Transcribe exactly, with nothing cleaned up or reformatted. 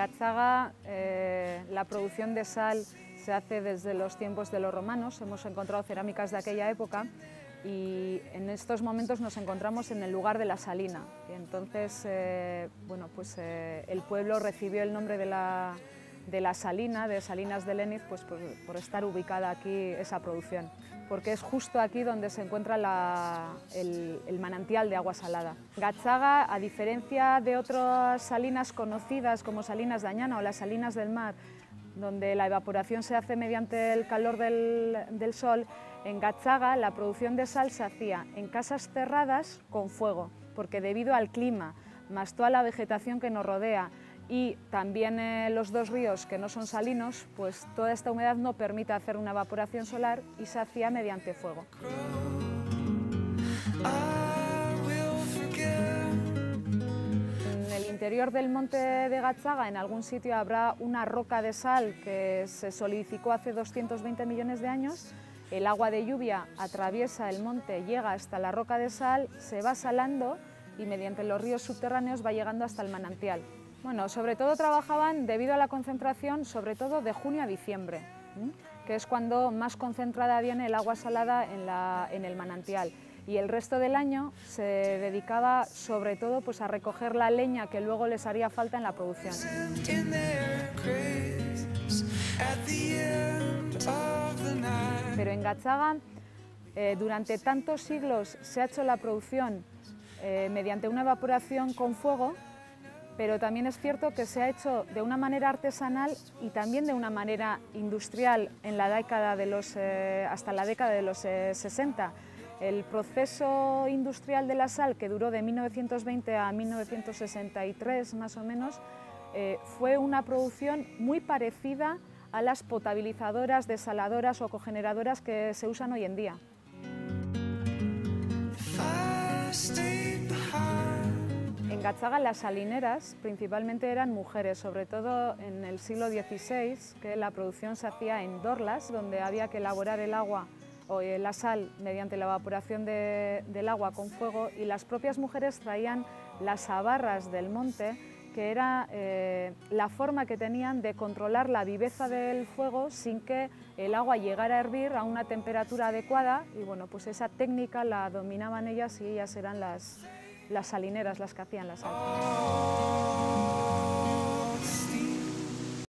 Gazzaga, eh, la producción de sal se hace desde los tiempos de los romanos. Hemos encontrado cerámicas de aquella época y en estos momentos nos encontramos en el lugar de la salina. Y entonces, eh, bueno, pues, eh, el pueblo recibió el nombre de la, de la salina, de Salinas de Léniz, pues por, por estar ubicada aquí esa producción, porque es justo aquí donde se encuentra la, el, el manantial de agua salada. Gazzaga, a diferencia de otras salinas conocidas como Salinas de Añana o las Salinas del Mar, donde la evaporación se hace mediante el calor del, del sol, en Gazzaga la producción de sal se hacía en casas cerradas con fuego, porque debido al clima, más toda la vegetación que nos rodea y también eh, los dos ríos que no son salinos, pues toda esta humedad no permite hacer una evaporación solar y se hacía mediante fuego. En el interior del monte de Gazzaga, en algún sitio, habrá una roca de sal que se solidificó hace doscientos veinte millones de años. El agua de lluvia atraviesa el monte, llega hasta la roca de sal, se va salando y mediante los ríos subterráneos va llegando hasta el manantial. Bueno, sobre todo trabajaban, debido a la concentración, sobre todo de junio a diciembre, ¿eh? que es cuando más concentrada viene el agua salada en, la, en el manantial. Y el resto del año se dedicaba sobre todo pues, a recoger la leña que luego les haría falta en la producción. Pero en Gazzaga, eh, durante tantos siglos se ha hecho la producción eh, mediante una evaporación con fuego, pero también es cierto que se ha hecho de una manera artesanal y también de una manera industrial en la década de los, eh, hasta la década de los eh, sesenta. El proceso industrial de la sal, que duró de mil novecientos veinte a mil novecientos sesenta y tres más o menos, eh, fue una producción muy parecida a las potabilizadoras, desaladoras o cogeneradoras que se usan hoy en día. En Gazzaga las salineras principalmente eran mujeres, sobre todo en el siglo dieciséis, que la producción se hacía en Dorlas, donde había que elaborar el agua o la sal mediante la evaporación de, del agua con fuego, y las propias mujeres traían las abarras del monte, que era eh, la forma que tenían de controlar la viveza del fuego sin que el agua llegara a hervir a una temperatura adecuada, y bueno, pues esa técnica la dominaban ellas y ellas eran las, las salineras las que hacían la sal.